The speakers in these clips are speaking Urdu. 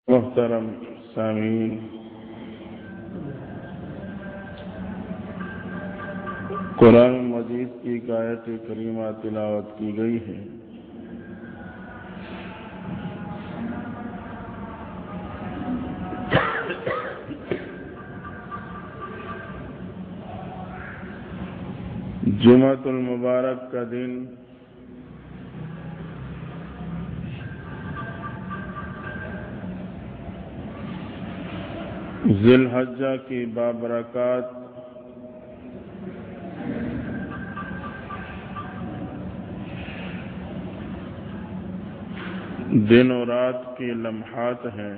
محترم سامعین، قرآن مجید کی ایک آیت کریمہ تلاوت کی گئی ہے۔ جمعۃ المبارک کا دن ذی الحجہ کی بابرکات دن و رات کے لمحات ہیں۔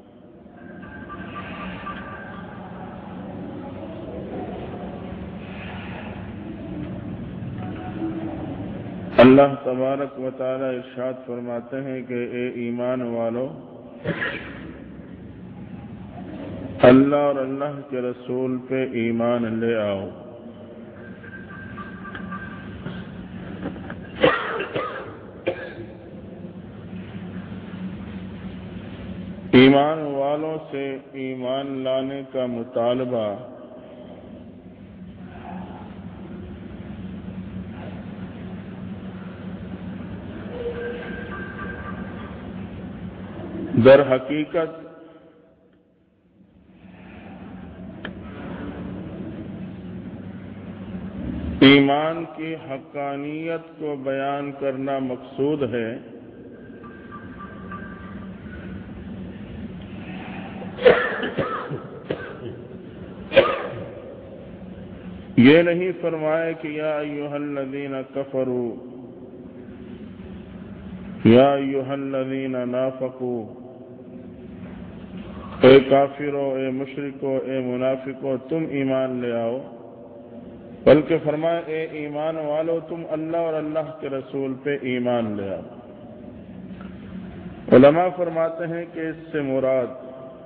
اللہ تبارک و تعالی ارشاد فرماتے ہیں کہ اے ایمان والو، اللہ اور اللہ کے رسول پہ ایمان لے آؤ۔ ایمان والوں سے ایمان لانے کا مطالبہ در حقیقت ایمان کی حقانیت کو بیان کرنا مقصود ہے۔ یہ نہیں فرمایا کہ یا ایھا الذین کفروا، یا ایھا الذین نافقوا، اے کافرو، اے مشرکو، اے منافقو، تم ایمان لے آؤ، بلکہ فرمایا اے ایمان والو، تم اللہ اور اللہ کے رسول پہ ایمان لے آؤ۔ علماء فرماتے ہیں کہ اس سے مراد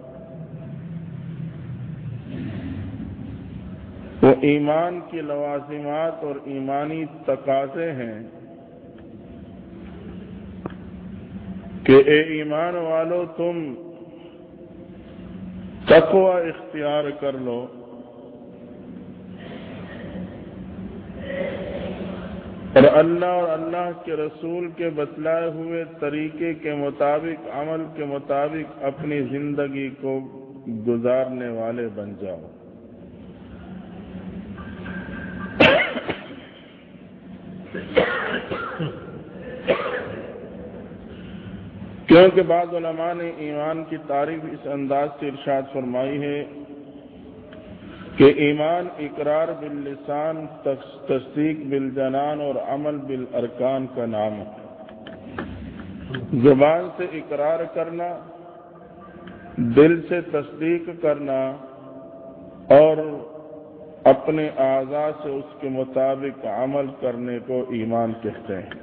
وہ ایمان کی لوازمات اور ایمانی تقاضے ہیں کہ اے ایمان والو، تم تقوی اختیار کر لو، اور اللہ اور اللہ کے رسول کے بتلائے ہوئے طریقے کے مطابق، عمل کے مطابق اپنی زندگی کو گزارنے والے بن جاؤ۔ کیونکہ بعض علماء نے ایمان کی تعریف اس انداز سے ارشاد فرمائی ہے کہ ایمان اقرار باللسان، تصدیق بالجنان اور عمل بالارکان کا نام ہے۔ زبان سے اقرار کرنا، دل سے تصدیق کرنا اور اپنے اعضاء سے اس کے مطابق عمل کرنے کو ایمان کہتے ہیں۔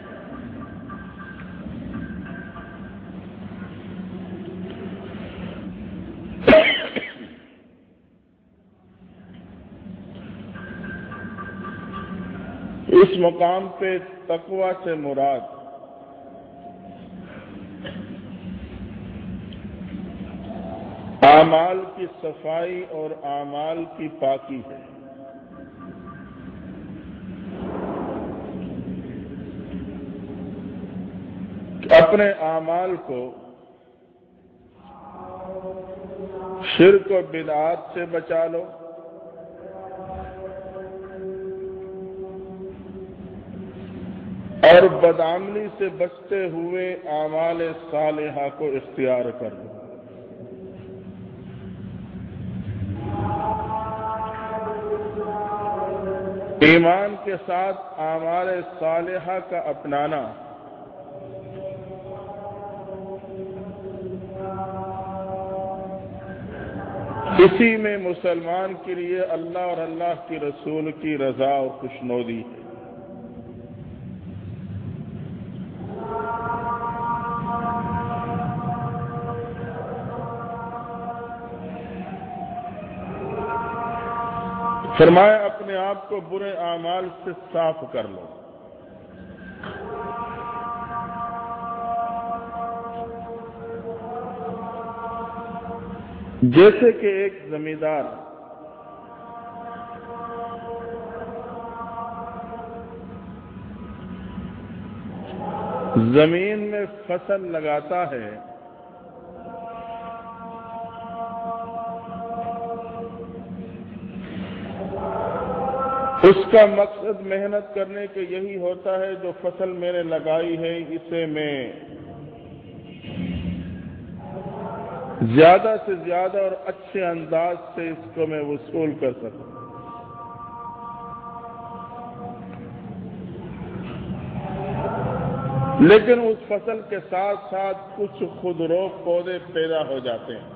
اس مقام پہ تقوی سے مراد اعمال کی صفائی اور اعمال کی پاکی ہے۔ اپنے اعمال کو شرک و بدعات سے بچا لو، اور بدعملی سے بچتے ہوئے اعمال صالحہ کو اختیار کر لو۔ ایمان کے ساتھ اعمال صالحہ کا اپنانا اسی میں مسلمان کے لیے اللہ اور اللہ کے رسول کی رضا اور خوشنودی ہے۔ فرمایا اپنے آپ کو برے اعمال سے صاف کر لو۔ جیسے کہ ایک زمیندار زمین میں فصل لگاتا ہے، اس کا مقصد محنت کرنے کے یہی ہوتا ہے جو فصل میں نے لگائی ہے اسے میں زیادہ سے زیادہ اور اچھے انداز سے اس کو میں وصول کر سکوں۔ لیکن اس فصل کے ساتھ ساتھ کچھ خودرو پودے پیدا ہو جاتے ہیں،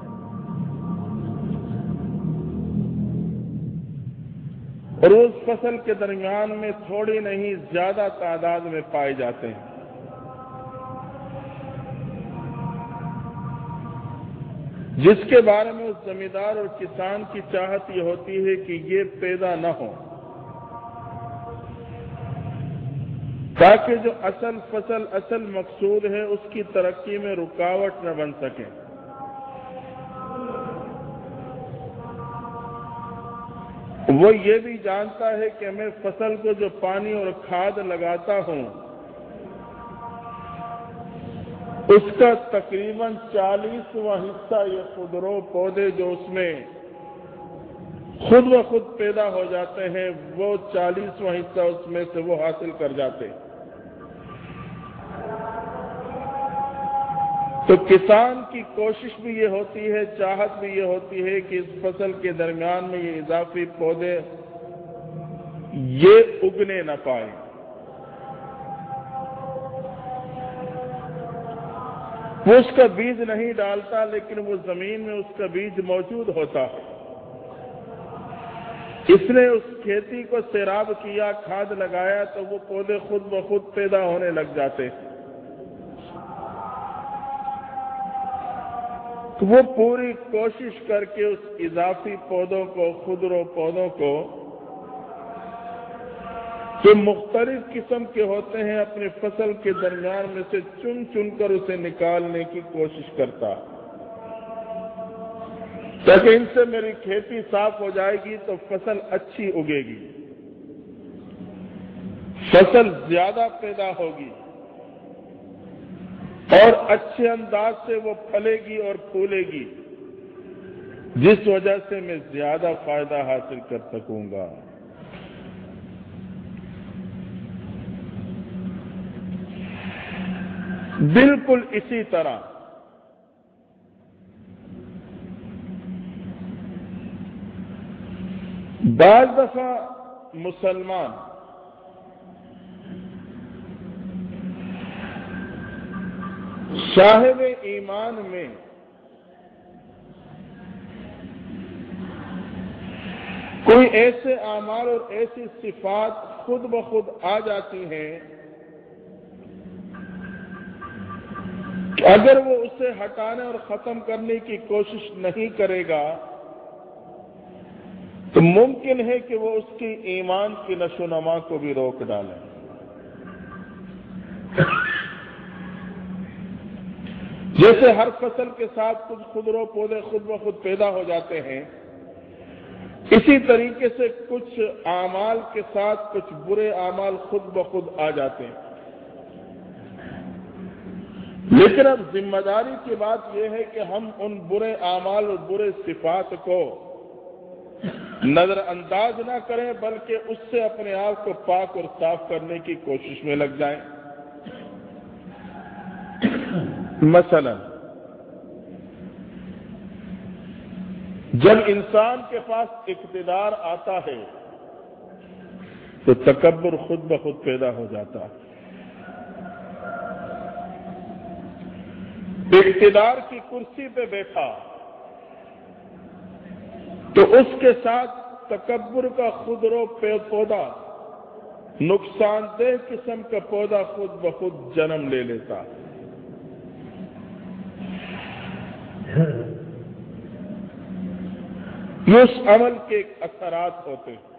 اور اس فصل کے درمیان میں تھوڑی نہیں زیادہ تعداد میں پائے جاتے ہیں۔ جس کے بارے میں اس زمیندار اور کسان کی چاہت یہ ہوتی ہے کہ یہ پیدا نہ ہو، تاکہ جو اصل فصل اصل مقصود ہے اس کی ترقی میں رکاوٹ نہ بن سکے۔ وہ یہ بھی جانتا ہے کہ میں فصل کو جو پانی اور کھاد لگاتا ہوں اس کا تقریباً 40واں حصہ یہ خودرو پودے جو اس میں خود بخود پیدا ہو جاتے ہیں، وہ 40واں حصہ اس میں سے وہ حاصل کر جاتے ہیں۔ تو کسان کی کوشش بھی یہ ہوتی ہے، چاہت بھی یہ ہوتی ہے کہ اس فصل کے درمیان میں یہ اضافی پودے یہ اگنے نہ پائیں۔ وہ اس کا بیج نہیں ڈالتا، لیکن وہ زمین میں اس کا بیج موجود ہوتا ہے۔ اس نے اس کھیتی کو سیراب کیا، کھاد لگایا تو وہ پودے خود بخود پیدا ہونے لگ جاتے ہیں۔ تو وہ پوری کوشش کر کے اس اضافی پودوں کو، خودرو پودوں کو جو مختلف قسم کے ہوتے ہیں اپنی فصل کے درمیان میں سے چن چن کر اسے نکالنے کی کوشش کرتا، تاکہ ان سے میری کھیتی صاف ہو جائے گی تو فصل اچھی اگے گی، فصل زیادہ پیدا ہوگی اور اچھے انداز سے وہ پھلے گی اور پھولے گی، جس وجہ سے میں زیادہ فائدہ حاصل کر سکوں گا۔ بالکل اسی طرح بعض دفعہ مسلمان صاحب ایمان میں کوئی ایسے اعمال اور ایسی صفات خود بخود آ جاتی ہیں کہ اگر وہ اسے ہٹانے اور ختم کرنے کی کوشش نہیں کرے گا تو ممکن ہے کہ وہ اس کی ایمان کی نشو و نما کو بھی روک ڈالے۔ جیسے ہر فصل کے ساتھ کچھ خودرو پودے خود بخود پیدا ہو جاتے ہیں، اسی طریقے سے کچھ اعمال کے ساتھ کچھ برے اعمال خود بخود آ جاتے ہیں۔ لیکن اب ذمہ داری کی بات یہ ہے کہ ہم ان برے اعمال اور برے صفات کو نظر انداز نہ کریں، بلکہ اس سے اپنے آپ کو پاک اور صاف کرنے کی کوشش میں لگ جائیں۔ مثلا جب انسان کے پاس اقتدار آتا ہے تو تکبر خود بخود پیدا ہو جاتا ہے۔ اقتدار کی کرسی پہ بیٹھا تو اس کے ساتھ تکبر کا خودرو پودا، نقصان دہ قسم کا پودا خود بخود جنم لے لیتا۔ یہ اس عمل کے اثرات ہوتے ہیں۔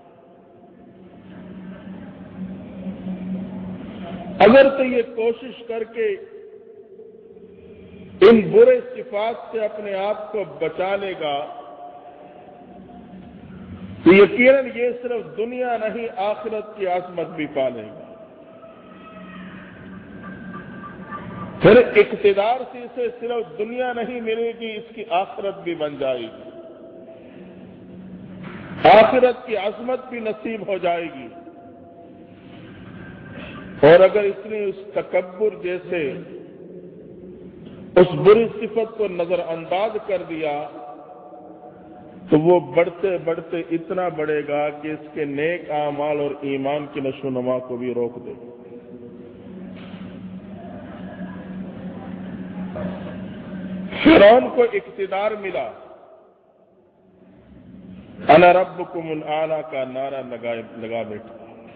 اگر تو یہ کوشش کر کے ان برے صفات سے اپنے آپ کو بچا لے گا تو یقیناً یہ صرف دنیا نہیں آخرت کی عظمت بھی پالے گا۔ پھر اقتدار سے اسے صرف دنیا نہیں ملے گی، اس کی آخرت بھی بن جائے گی، آخرت کی عظمت بھی نصیب ہو جائے گی۔ اور اگر اس نے اس تکبر جیسے اس بری صفت کو نظر انداز کر دیا تو وہ بڑھتے بڑھتے اتنا بڑھے گا کہ اس کے نیک اعمال اور ایمان کی نشو و نما کو بھی روک دے۔ فرعون کو اقتدار ملا، انا ربکم الاعلی کا نعرہ لگا بیٹھا،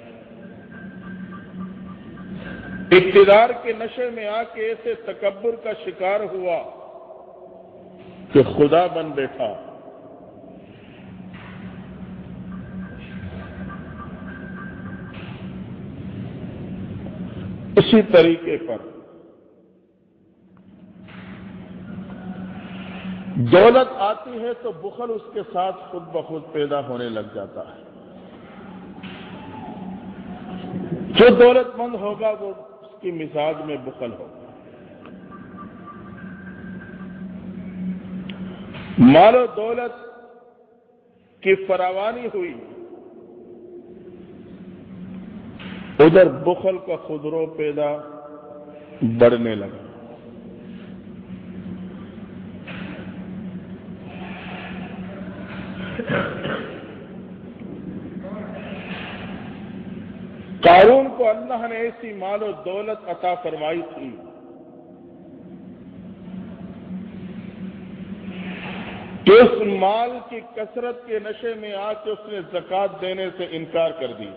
اقتدار کے نشے میں آ کے ایسے تکبر کا شکار ہوا کہ خدا بن بیٹھا۔ اسی طریقے پر دولت آتی ہے تو بخل اس کے ساتھ خود بخود پیدا ہونے لگ جاتا ہے۔ جو دولت مند ہوگا وہ اس کی مزاج میں بخل ہوگا۔ مال و دولت کی فراوانی ہوئی، ادھر بخل کا خودرو پیدا بڑھنے لگا۔ قارون کو اللہ نے ایسی مال و دولت عطا فرمائی تھی کہ اس مال کی کثرت کے نشے میں آ کے اس نے زکوٰۃ دینے سے انکار کر دیا،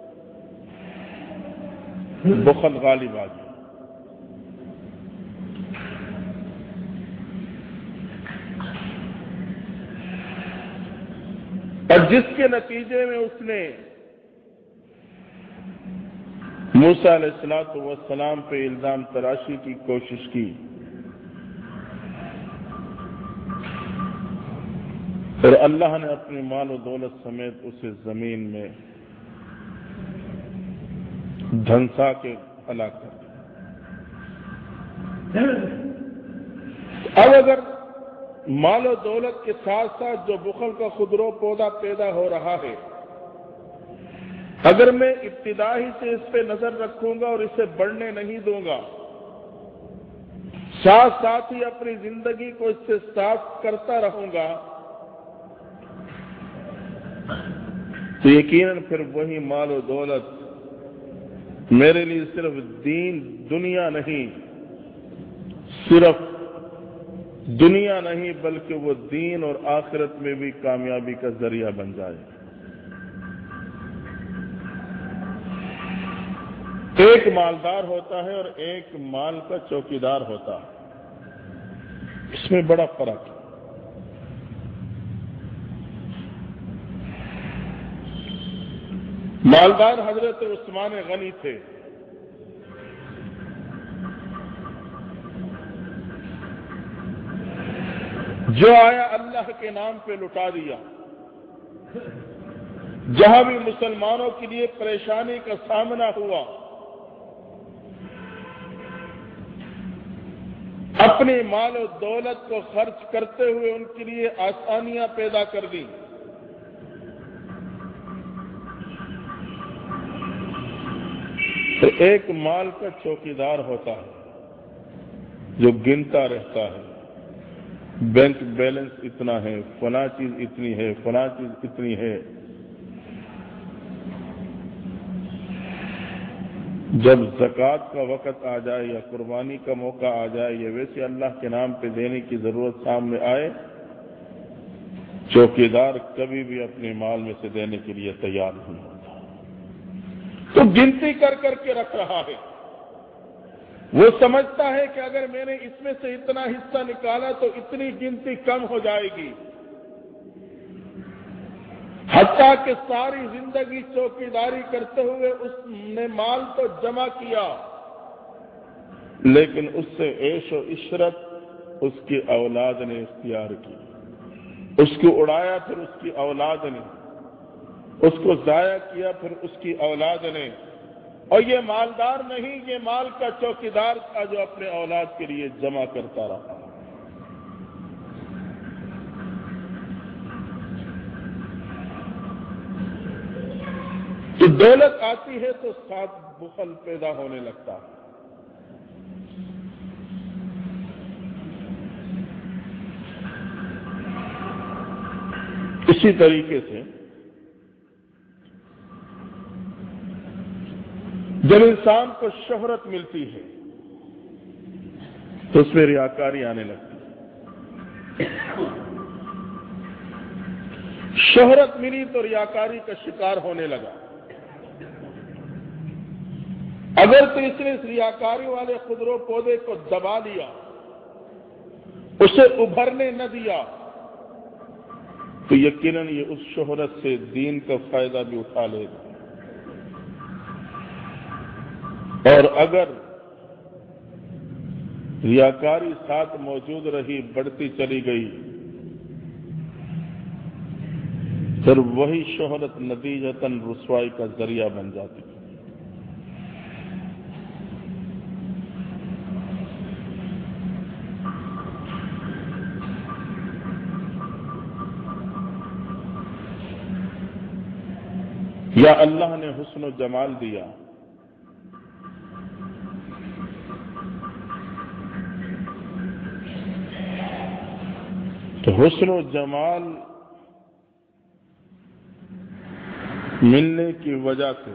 بخل غالب آ گیا۔ اور جس کے نتیجے میں اس نے موسیٰ علیہ السلام پہ الزام تراشی کی کوشش کی، اور اللہ نے اپنے مال و دولت سمیت اسے زمین میں دھنسا کے ہلاک کر دیا۔ اب اگر مال و دولت کے ساتھ ساتھ جو بخل کا خودرو پودا پیدا ہو رہا ہے، اگر میں ابتدا ہی سے اس پہ نظر رکھوں گا اور اسے بڑھنے نہیں دوں گا، ساتھ ساتھ ہی اپنی زندگی کو اس سے صاف کرتا رہوں گا، تو یقیناً پھر وہی مال و دولت میرے لیے صرف دنیا نہیں، صرف دنیا نہیں بلکہ وہ دین اور آخرت میں بھی کامیابی کا ذریعہ بن جائے۔ ایک مالدار ہوتا ہے اور ایک مال کا چوکیدار ہوتا ہے، اس میں بڑا فرق ہے۔ مالدار حضرت عثمان غنی تھے، جو آیا اللہ کے نام پہ لٹا دیا۔ جہاں بھی مسلمانوں کے لیے پریشانی کا سامنا ہوا، اپنی مال و دولت کو خرچ کرتے ہوئے ان کے لیے آسانیاں پیدا کر دی۔ تو ایک مال کا چوکیدار ہوتا ہے جو گنتا رہتا ہے، بینک بیلنس اتنا ہے، فلاں چیز اتنی ہے، فلاں چیز اتنی ہے۔ جب زکوٰۃ کا وقت آ جائے یا قربانی کا موقع آ جائے یا ویسے اللہ کے نام پہ دینے کی ضرورت سامنے آئے، چوکیدار کبھی بھی اپنے مال میں سے دینے کے لیے تیار نہیں ہوتا، تو گنتی کر کر کے رکھ رہا ہے۔ وہ سمجھتا ہے کہ اگر میں نے اس میں سے اتنا حصہ نکالا تو اتنی گنتی کم ہو جائے گی، حتیٰ کہ ساری زندگی چوکیداری کرتے ہوئے اس نے مال تو جمع کیا، لیکن اس سے عیش و عشرت اس کی اولاد نے اختیار کی، اس کو اڑایا پھر اس کی اولاد نے، اس کو ضائع کیا پھر اس کی اولاد نے، اور یہ مالدار نہیں، یہ مال کا چوکیدار تھا جو اپنے اولاد کے لیے جمع کرتا رہا۔ تو دولت آتی ہے تو ساتھ بخل پیدا ہونے لگتا ہے۔ اسی طریقے سے جب انسان کو شہرت ملتی ہے تو اس میں ریاکاری آنے لگتی ہے۔ شہرت ملی تو ریاکاری کا شکار ہونے لگا۔ اگر تو اس نے اس ریاکاری والے خضرو پودے کو دبا لیا، اسے ابھرنے نہ دیا، تو یقیناً یہ اس شہرت سے دین کا فائدہ بھی اٹھا لے گا۔ اور اگر ریاکاری ساتھ موجود رہی، بڑھتی چلی گئی، پھر وہی شہرت نتیجتاً رسوائی کا ذریعہ بن جاتی ہے۔ یا اللہ نے حسن و جمال دیا، تو حسن و جمال ملنے کی وجہ سے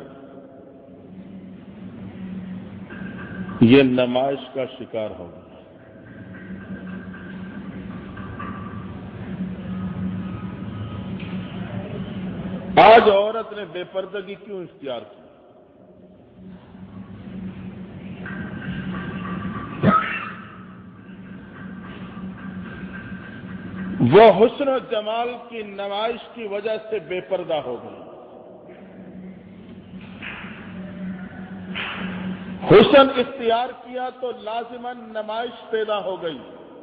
یہ نمائش کا شکار ہوگا۔ آج عورت نے بے پردگی کیوں اختیار کی؟ وہ حسن و جمال کی نمائش کی وجہ سے بے پردہ ہو گئی۔ حسن اختیار کیا تو لازماً نمائش پیدا ہو گئی،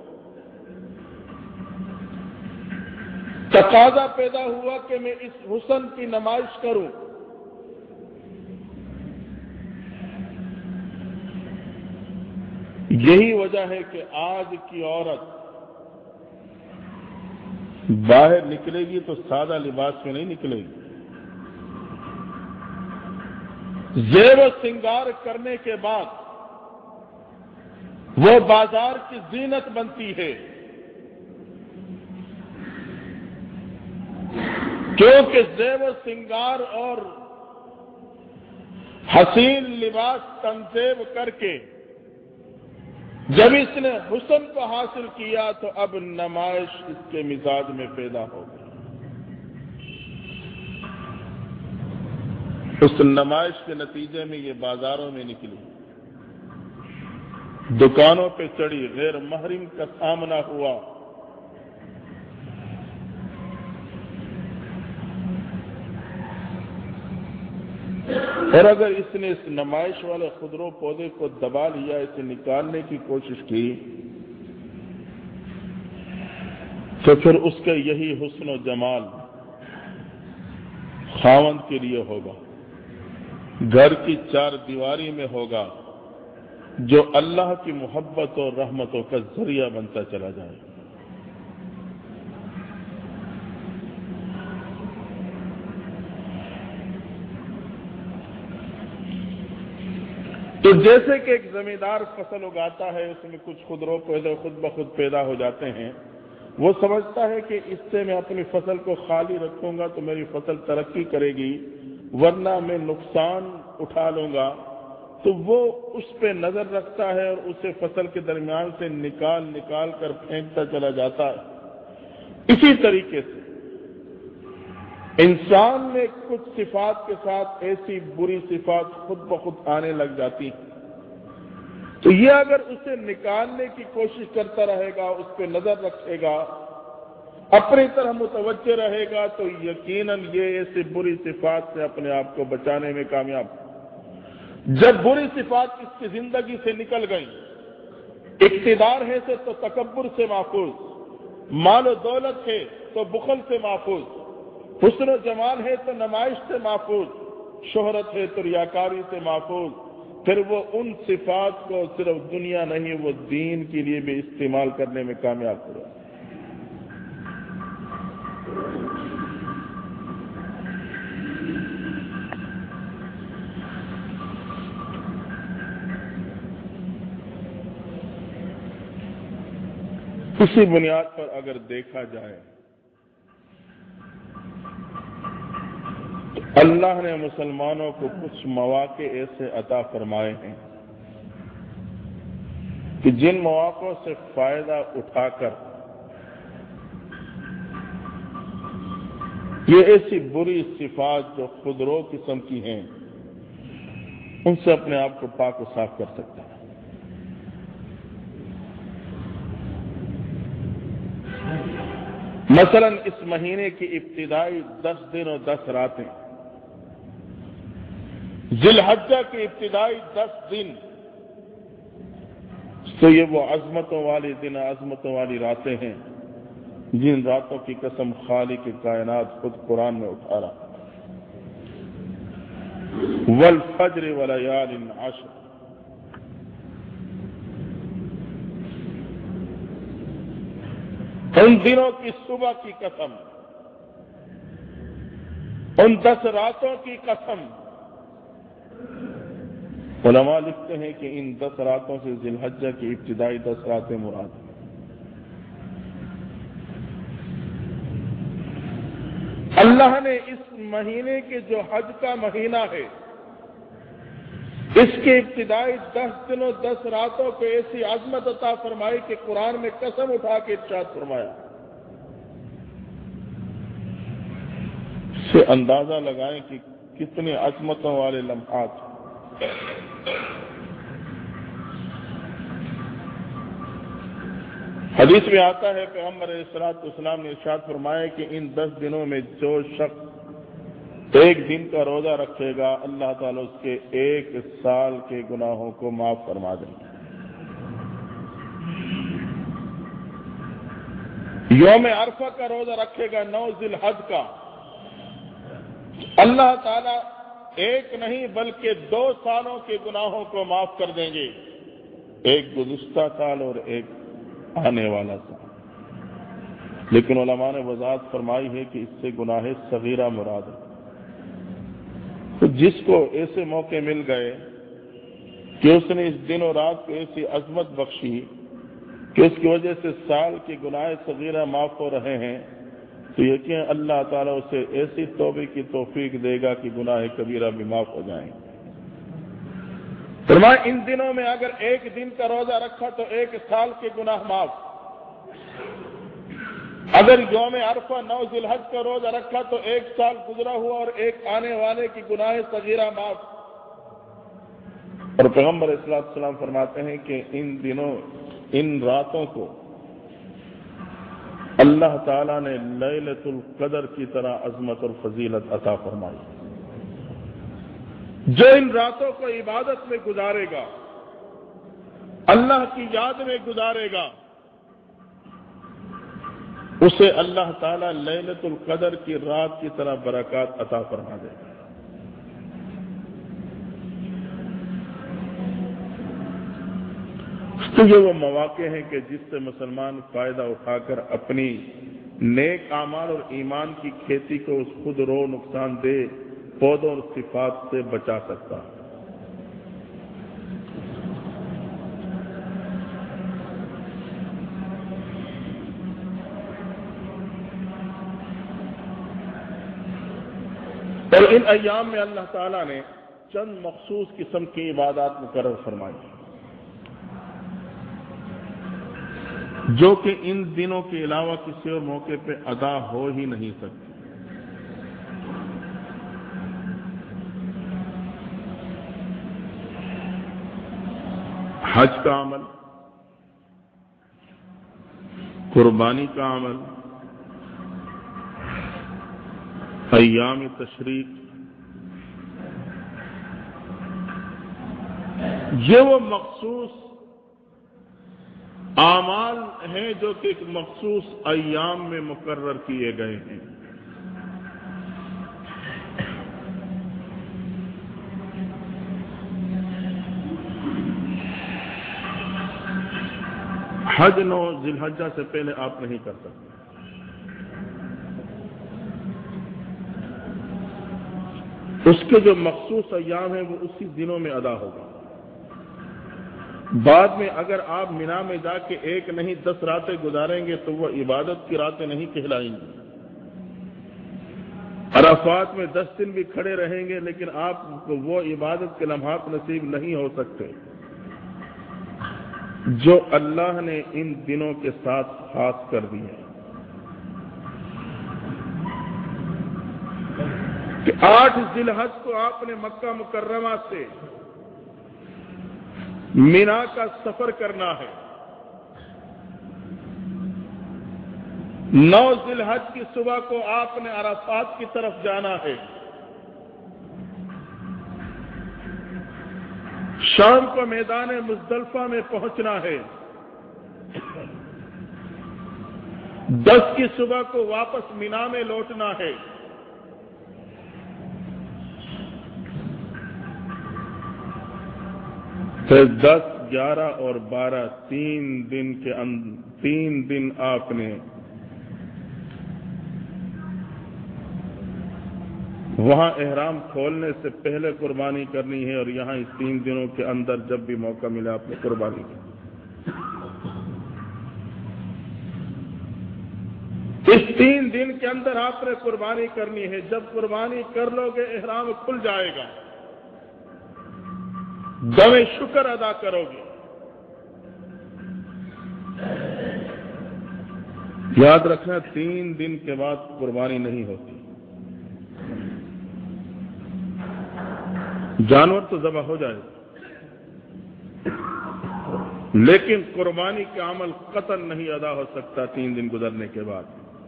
تقاضا پیدا ہوا کہ میں اس حسن کی نمائش کروں۔ یہی وجہ ہے کہ آج کی عورت باہر نکلے گی تو سادہ لباس میں نہیں نکلے گی، زیب و سنگار کرنے کے بعد وہ بازار کی زینت بنتی ہے، کیونکہ زیب و سنگار اور حسین لباس تنصیب کر کے جب اس نے حسن کو حاصل کیا تو اب نمائش اس کے مزاج میں پیدا ہو گئی۔ اس نمائش کے نتیجے میں یہ بازاروں میں نکلی، دکانوں پہ چڑھی، غیر محرم کا سامنا ہوا، اور اگر اس نے اس نمائش والے خضرو پودے کو دبا لیا، اسے نکالنے کی کوشش کی، تو پھر اس کا یہی حسن و جمال خاوند کے لیے ہوگا، گھر کی چار دیواری میں ہوگا، جو اللہ کی محبت اور رحمتوں کا ذریعہ بنتا چلا جائے۔ تو جیسے کہ ایک زمیندار فصل اگاتا ہے، اس میں کچھ خضرو پودے خود بخود پیدا ہو جاتے ہیں، وہ سمجھتا ہے کہ اس سے میں اپنی فصل کو خالی رکھوں گا تو میری فصل ترقی کرے گی، ورنہ میں نقصان اٹھا لوں گا، تو وہ اس پہ نظر رکھتا ہے اور اسے فصل کے درمیان سے نکال کر پھینکتا چلا جاتا ہے۔ اسی طریقے سے انسان میں کچھ صفات کے ساتھ ایسی بری صفات خود بخود آنے لگ جاتی ہیں، تو یہ اگر اسے نکالنے کی کوشش کرتا رہے گا، اس پہ نظر رکھے گا، اپنی طرح متوجہ رہے گا، تو یقیناً یہ ایسی بری صفات سے اپنے آپ کو بچانے میں کامیاب۔ جب بری صفات اس کی زندگی سے نکل گئی اقتدار ہے تو تکبر سے محفوظ، مال و دولت ہے تو بخل سے محفوظ، حسن و جمال ہے تو نمائش سے محفوظ، شہرت ہے تو ریاکاری سے محفوظ، پھر وہ ان صفات کو صرف دنیا نہیں وہ دین کے لیے بھی استعمال کرنے میں کامیاب ہوا۔ اسی بنیاد پر اگر دیکھا جائے تو اللہ نے مسلمانوں کو کچھ مواقع ایسے عطا فرمائے ہیں کہ جن مواقع سے فائدہ اٹھا کر یہ ایسی بری صفات جو خودرو قسم کی ہیں ان سے اپنے آپ کو پاک و صاف کر سکتا ہے۔ مثلا اس مہینے کی ابتدائی 10 دن اور 10 راتیں، ذی الحجہ کی ابتدائی 10 دن، تو یہ وہ عظمتوں والی دن، عظمتوں والی راتیں ہیں جن راتوں کی قسم خالق کائنات خود قرآن میں اٹھا رہا، والفجر ولیال عشر، ان دنوں کی صبح کی قسم، ان 10 راتوں کی قسم۔ علماء لکھتے ہیں کہ ان 10 راتوں سے ذی الحجہ کی ابتدائی 10 راتیں مراد ہیں۔ اللہ نے اس مہینے کے جو حج کا مہینہ ہے اس کے ابتدائی 10 دنوں 10 راتوں کو ایسی عظمت عطا فرمائی کہ قرآن میں قسم اٹھا کے ارشاد فرمایا۔ اس سے اندازہ لگائیں کہ کتنے عظمتوں والے لمحات۔ حدیث میں آتا ہے پیغمبر علیہ الصلوۃ والسلام نے ارشاد فرمایا کہ ان 10 دنوں میں جو شخص ایک دن کا روزہ رکھے گا اللہ تعالیٰ اس کے 1 سال کے گناہوں کو معاف فرما دیں گے۔ یوم عرفہ کا روزہ رکھے گا 9 ذی الحج کا، اللہ تعالیٰ 1 نہیں بلکہ 2 سالوں کے گناہوں کو معاف کر دیں گے، ایک گزشتہ سال اور ایک آنے والا سال۔ لیکن علماء نے وضاحت فرمائی ہے کہ اس سے گناہ صغیرہ مراد ہے۔ تو جس کو ایسے موقع مل گئے کہ اس نے اس دن اور رات کو ایسی عظمت بخشی کہ اس کی وجہ سے سال کے گناہ صغیرہ معاف ہو رہے ہیں، تو یقین اللہ تعالیٰ اسے ایسی توبہ کی توفیق دے گا کہ گناہ کبیرہ بھی معاف ہو جائیں۔ فرمایا ان دنوں میں اگر 1 دن کا روزہ رکھا تو 1 سال کے گناہ معاف، اگر یوم عرفہ 9 ذی الحج کا روزہ رکھا تو 1 سال گزرا ہوا اور ایک آنے والے کی گناہ صغیرہ معاف۔ اور پیغمبر علیہ الصلوۃ والسلام فرماتے ہیں کہ ان دنوں ان راتوں کو اللہ تعالیٰ نے لیلۃ القدر کی طرح عظمت اور فضیلت عطا فرمائی۔ جو ان راتوں کو عبادت میں گزارے گا، اللہ کی یاد میں گزارے گا، اسے اللہ تعالیٰ لیلۃ القدر کی رات کی طرح برکات عطا فرما دے گا۔ تو یہ وہ مواقع ہیں کہ جس سے مسلمان فائدہ اٹھا کر اپنی نیک اعمال اور ایمان کی کھیتی کو اس خود رو نقصان دہ پودوں اور صفات سے بچا سکتا ہے۔ اور ان ایام میں اللہ تعالیٰ نے چند مخصوص قسم کی عبادات مقرر فرمائی جو کہ ان دنوں کے علاوہ کسی اور موقع پہ ادا ہو ہی نہیں سکتی۔ حج کا عمل، قربانی کا عمل، ایام تشریق، یہ وہ مخصوص اعمال ہیں جو کہ ایک مخصوص ایام میں مقرر کیے گئے ہیں. حج 9 ذی الحجہ سے پہلے آپ نہیں کر سکتے. اس کے جو مخصوص ایام ہیں وہ اسی دنوں میں ادا ہوگا. بعد میں اگر آپ مینا میں جا کے 1 نہیں 10 راتیں گزاریں گے تو وہ عبادت کی راتیں نہیں کہلائیں گی. عرفات میں 10 دن بھی کھڑے رہیں گے لیکن آپ کو وہ عبادت کے لمحات نصیب نہیں ہو سکتے جو اللہ نے ان دنوں کے ساتھ خاص کر دی ہے. کہ 8 ذی الحج کو آپ نے مکہ مکرمہ سے مینا کا سفر کرنا ہے. 9 ذی الحج کی صبح کو آپ نے عرفات کی طرف جانا ہے. شام کو میدان مزدلفہ میں پہنچنا ہے. 10 کی صبح کو واپس مینا میں لوٹنا ہے. پھر 10, 11 اور 12 3 دن آپ نے وہاں احرام کھولنے سے پہلے قربانی کرنی ہے اور یہاں اس 3 دنوں کے اندر جب بھی موقع ملا آپ نے قربانی کی. اس 3 دن کے اندر آپ نے قربانی کرنی ہے. جب قربانی کر لو گے احرام کھل جائے گا, دم شکر ادا کرو گے. یاد رکھنا 3 دن کے بعد قربانی نہیں ہوتی. جانور تو ذبح ہو جائے گا لیکن قربانی کا عمل قطعاً نہیں ادا ہو سکتا 3 دن گزرنے کے بعد.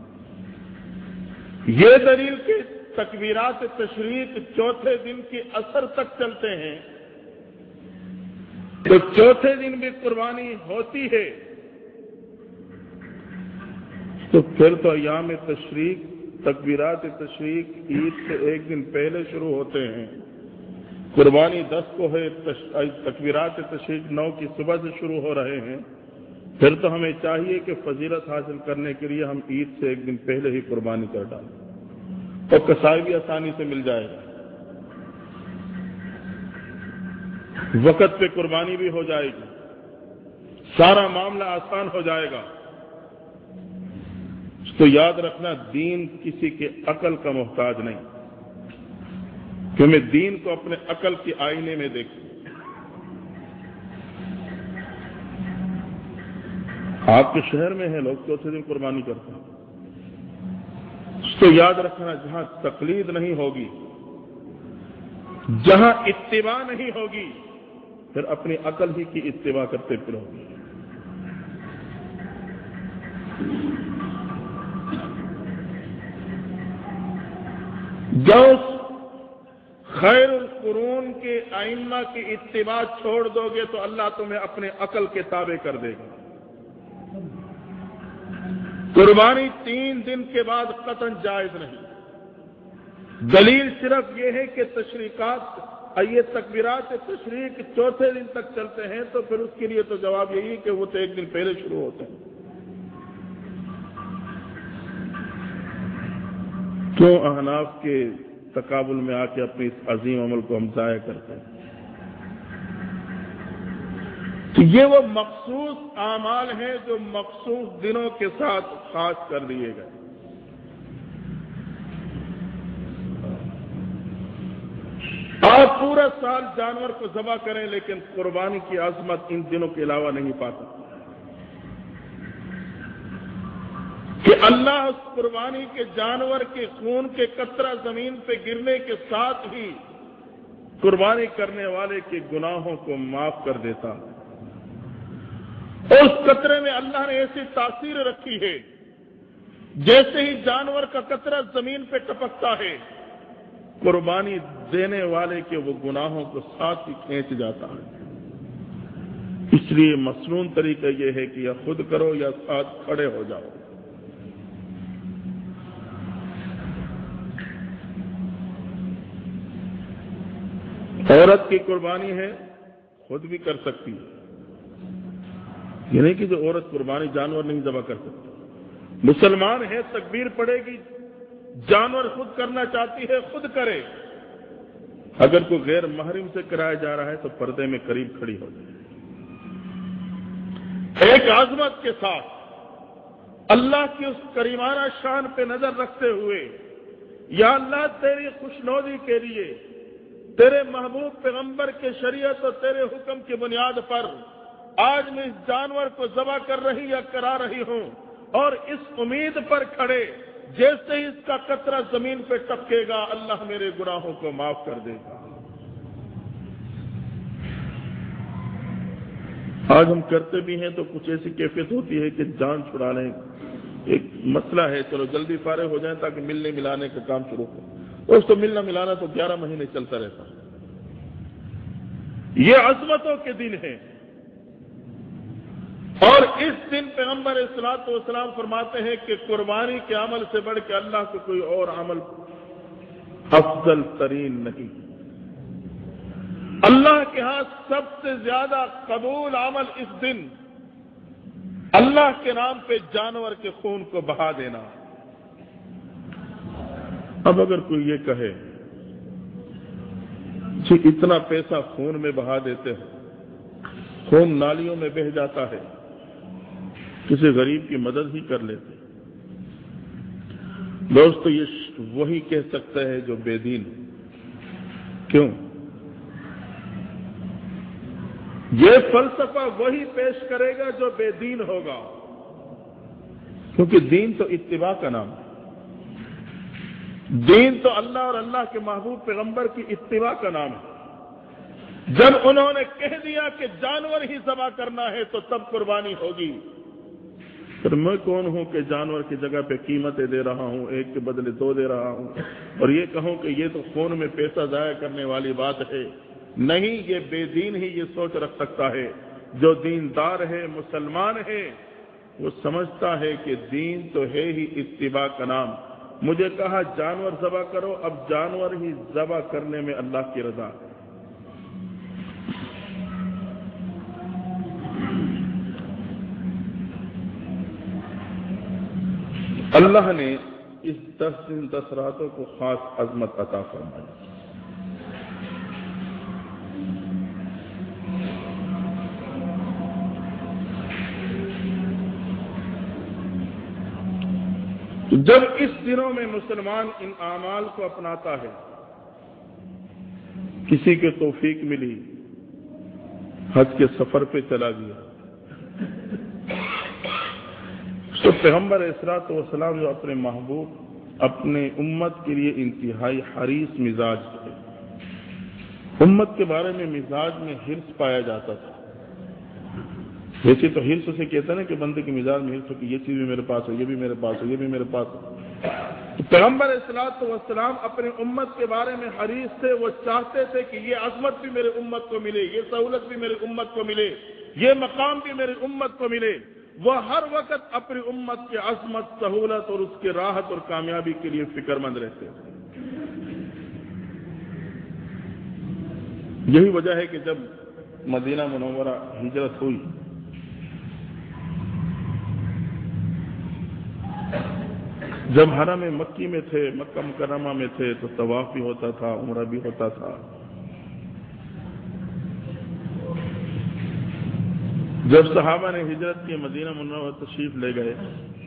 یہ دلیل کہ تکبیرات تشریق 4تھے دن کے عصر تک چلتے ہیں تو 4تھے دن بھی قربانی ہوتی ہے تو پھر تو ایام تشریق تکبیرات تشریق عید سے 1 دن پہلے شروع ہوتے ہیں. قربانی 10 کو ہے, تکبیرات تشریق 9 کی صبح سے شروع ہو رہے ہیں. پھر تو hمیں چاہیے کہ فضیلت حاصل کرنے کے لیے ہم عید سے 1 دن پہلے ہی قربانی کر ڈالیں اور کسائی بھی آسانی سے مل جائے گا. وقت پہ قربانی بھی ہو جائے گی, سارا معاملہ آسان ہو جائے گا. تو یاد رکھنا دین کسی کے عقل کا محتاج نہیں کہ میں دین کو اپنے عقل کے آئینے میں دیکھوں. آپ کے شہر میں ہیں لوگ 4تھے دن قربانی کرتے ہیں. تو یاد رکھنا جہاں تقلید نہیں ہوگی, جہاں اتباع نہیں ہوگی, پھر اپنی عقل ہی کی اتباع کرتے پھرو گے. جو خیر القرون کے ائمہ کی اتباع چھوڑ دو گے تو اللہ تمہیں اپنے عقل کے تابع کر دے گا. قربانی 3 دن کے بعد قطعاً جائز نہیں. دلیل صرف یہ ہے کہ یہ تکبیرات تشریق 4تھے دن تک چلتے ہیں تو پھر اس کے لیے تو جواب یہی ہے کہ وہ تو 1 دن پہلے شروع ہوتے ہیں. کیوں احناف کے تقابل میں آ کے اپنے اس عظیم عمل کو ہم ضائع کرتے ہیں؟ تو یہ وہ مخصوص اعمال ہیں جو مخصوص دنوں کے ساتھ خاص کر دیے گئے. آپ پورا سال جانور کو ذبح کریں لیکن قربانی کی عظمت ان دنوں کے علاوہ نہیں پاتا کہ اللہ اس قربانی کے جانور کے خون کے قطرہ زمین پہ گرنے کے ساتھ ہی قربانی کرنے والے کے گناہوں کو معاف کر دیتا. اس قطرے میں اللہ نے ایسی تاثیر رکھی ہے جیسے ہی جانور کا قطرہ زمین پہ ٹپکتا ہے قربانی دینے والے کے وہ گناہوں کو ساتھ ہی کھینچ جاتا ہے. اس لیے مسنون طریقہ یہ ہے کہ یا خود کرو یا ساتھ کھڑے ہو جاؤ۔ عورت کی قربانی ہے، خود بھی کر سکتی ہے، یہ نہیں کہ جو عورت قربانی جانور نہیں ذبح کر سکتی۔ مسلمان ہے، تکبیر پڑے گی، جانور خود کرنا چاہتی ہے خود کرے، اگر کوئی غیر محرم سے کرایا جا رہا ہے تو پردے میں قریب کھڑی ہو جائے، ایک عظمت کے ساتھ اللہ کی اس کریمانہ شان پہ نظر رکھتے ہوئے، یا اللہ تیری خوشنودی کے لیے، تیرے محبوب پیغمبر کے شریعت اور تیرے حکم کی بنیاد پر آج میں اس جانور کو ذبح کر رہی یا کرا رہی ہوں، اور اس امید پر کھڑے جیسے ہی اس کا قطرہ زمین پہ ٹپکے گا اللہ میرے گناہوں کو معاف کر دے گا۔ آج ہم کرتے بھی ہیں تو کچھ ایسی کیفیت ہوتی ہے کہ جان چھڑا لیں، ایک مسئلہ ہے، چلو جلدی فارغ ہو جائیں تاکہ ملنے ملانے کا کام شروع ہو۔ دوستو ملنا ملانا تو 11 مہینے چلتا رہتا ہے، یہ عظمتوں کے دن ہیں، اور اس دن پیغمبر الصلوۃ والسلام فرماتے ہیں کہ قربانی کے عمل سے بڑھ کے اللہ کو کوئی اور عمل افضل ترین نہیں۔ اللہ کے ہاں سب سے زیادہ قبول عمل اس دن اللہ کے نام پہ جانور کے خون کو بہا دینا۔ اب اگر کوئی یہ کہے کہ اتنا پیسہ خون میں بہا دیتے ہیں، خون نالیوں میں بہہ جاتا ہے، کسی غریب کی مدد ہی کر لیتے۔ دوستو یہ وہی کہہ سکتا ہے جو بے دین۔ کیوں؟ یہ فلسفہ وہی پیش کرے گا جو بے دین ہوگا، کیونکہ دین تو اتباع کا نام ہے، دین تو اللہ اور اللہ کے محبوب پیغمبر کی اتباع کا نام ہے۔ جب انہوں نے کہہ دیا کہ جانور ہی ذبح کرنا ہے تو تب قربانی ہوگی، پھر میں کون ہوں کہ جانور کی جگہ پہ قیمتیں دے رہا ہوں، ایک کے بدلے 2 دے رہا ہوں، اور یہ کہوں کہ یہ تو خون میں پیسہ ضائع کرنے والی بات ہے۔ نہیں، یہ بے دین ہی یہ سوچ رکھ سکتا ہے۔ جو دیندار ہے، مسلمان ہے، وہ سمجھتا ہے کہ دین تو ہے ہی اتباع کا نام۔ مجھے کہا جانور ذبح کرو، اب جانور ہی ذبح کرنے میں اللہ کی رضا ہے۔ اللہ نے اس 10 دن 10 راتوں کو خاص عظمت عطا فرمائی۔ جب اس دنوں میں مسلمان ان اعمال کو اپناتا ہے، کسی کے توفیق ملی، حج کے سفر پہ چلا گیا، تو پیغمبر الصلوۃ والسلام جو اپنے محبوب، اپنے امت کے لیے انتہائی حریص مزاج تھے، امت کے بارے میں مزاج میں حرص پایا جاتا تھا۔ ویسے تو حرص سے کہتا ہے نا کہ بندے کے مزاج میں حرص ہو کہ یہ چیز بھی میرے پاس ہے، یہ بھی میرے پاس ہے، یہ بھی میرے پاس ہے۔ تو پیغمبر الصلوۃ والسلام اپنے امت کے بارے میں حریص تھے، وہ چاہتے تھے کہ یہ عظمت بھی میرے امت کو ملے، یہ سہولت بھی میری امت کو ملے، یہ مقام بھی میری امت کو ملے۔ وہ ہر وقت اپنی امت کی عظمت، سہولت اور اس کی راحت اور کامیابی کے لیے فکر مند رہتے تھے۔ یہی وجہ ہے کہ جب مدینہ منورہ ہجرت ہوئی، جب حرم مکی میں تھے، مکہ مکرمہ میں تھے، تو طواف بھی ہوتا تھا، عمرہ بھی ہوتا تھا۔ جب صحابہ نے ہجرت کی، مدینہ منورہ تشریف لے گئے،